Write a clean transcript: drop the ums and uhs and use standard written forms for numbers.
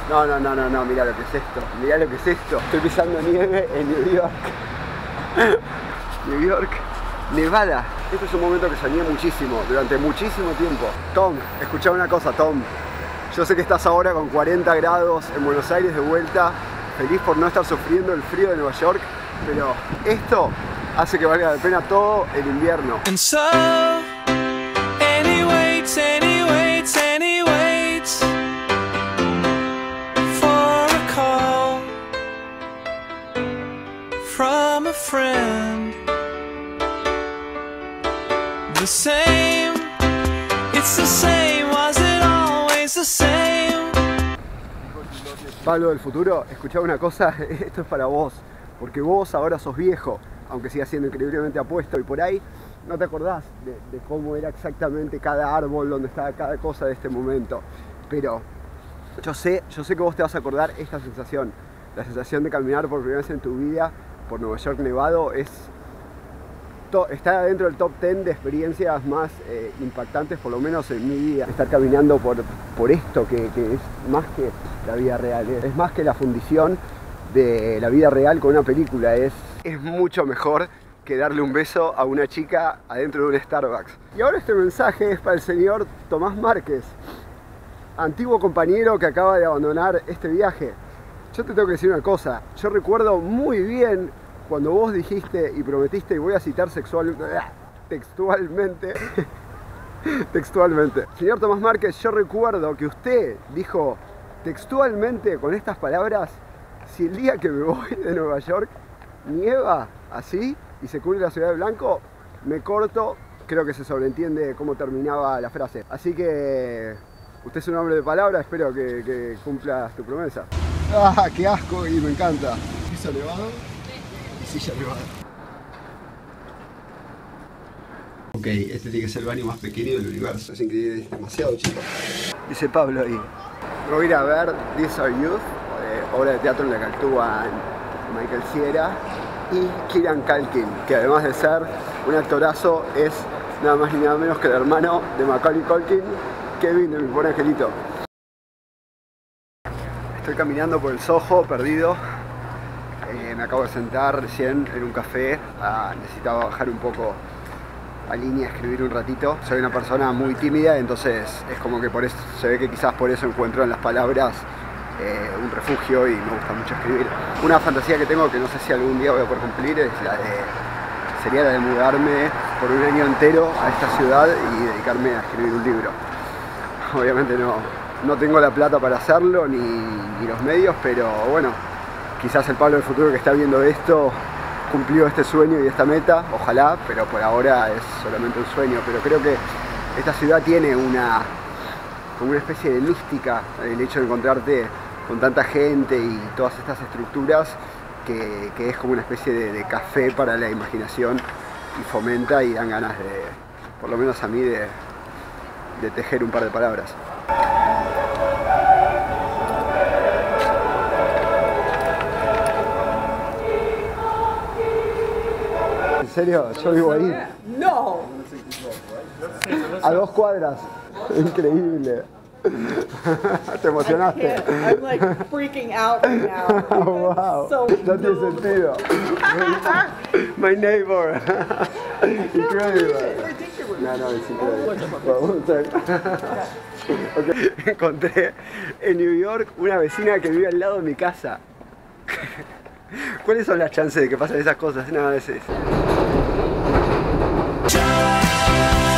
No, mirá lo que es esto. Mirá lo que es esto. Estoy pisando nieve en New York. New York, Nevada. Este es un momento que soñé muchísimo, durante muchísimo tiempo. Tom, escuchá una cosa, Tom. Yo sé que estás ahora con 40 grados en Buenos Aires de vuelta, feliz por no estar sufriendo el frío de Nueva York, pero esto hace que valga la pena todo el invierno. And so, and he waits, and he waits, and he waits for a call from a friend. The same, it's the same, was it always the same? Pablo del futuro, escuchá una cosa, esto es para vos, porque vos ahora sos viejo, aunque sigas siendo increíblemente apuesto, y por ahí no te acordás de cómo era exactamente cada árbol, donde estaba cada cosa de este momento, pero yo sé que vos te vas a acordar esta sensación, la sensación de caminar por primera vez en tu vida por Nueva York nevado, está dentro del top 10 de experiencias más impactantes, por lo menos en mi vida. Estar caminando por esto que es más que la vida real, es más que la fundición de la vida real con una película, es mucho mejor que darle un beso a una chica adentro de un Starbucks. Y ahora este mensaje es para el señor Tomás Márquez, antiguo compañero que acaba de abandonar este viaje. Yo te tengo que decir una cosa, yo recuerdo muy bien cuando vos dijiste y prometiste, y voy a citar textualmente, señor Tomás Márquez, yo recuerdo que usted dijo textualmente con estas palabras: si el día que me voy de Nueva York nieva así y se cubre la ciudad de blanco, me corto. Creo que se sobreentiende cómo terminaba la frase. Así que usted es un hombre de palabra, espero que cumplas tu promesa. ¡Ah, qué asco! Y me encanta. Piso elevado. Silla elevada. Ok, este tiene que ser el baño más pequeño del universo. Es increíble, es demasiado chico. Dice Pablo ahí. Voy a ir a ver These Are Youth, obra de teatro en la que actúan Michael Cera y Kieran Culkin, que además de ser un actorazo, es nada más ni nada menos que el hermano de Macaulay Culkin, Kevin, de Mi Pobre Angelito. Estoy caminando por el Soho, perdido. Me acabo de sentar recién en un café, necesitaba bajar un poco a línea, escribir un ratito. Soy una persona muy tímida, entonces es como que por eso, se ve que quizás por eso encuentro en las palabras un refugio y me gusta mucho escribir. Una fantasía que tengo que no sé si algún día voy a poder cumplir es sería la de mudarme por un año entero a esta ciudad y dedicarme a escribir un libro. Obviamente no tengo la plata para hacerlo ni los medios, pero bueno, quizás el Pablo del futuro que está viendo esto cumplió este sueño y esta meta, ojalá, pero por ahora es solamente un sueño. Pero creo que esta ciudad tiene como una especie de mística, el hecho de encontrarte con tanta gente y todas estas estructuras, que es como una especie de café para la imaginación y fomenta y dan ganas de, por lo menos a mí, de tejer un par de palabras. ¿En serio? Yo vivo ahí. No. A 2 cuadras. Increíble. Te emocionaste. I'm like freaking out right now. Oh, wow. So no tiene sentido. My neighbor. Increíble. No, es increíble. Okay. Encontré en New York una vecina que vive al lado de mi casa. ¿Cuáles son las chances de que pasen esas cosas? No, es eso.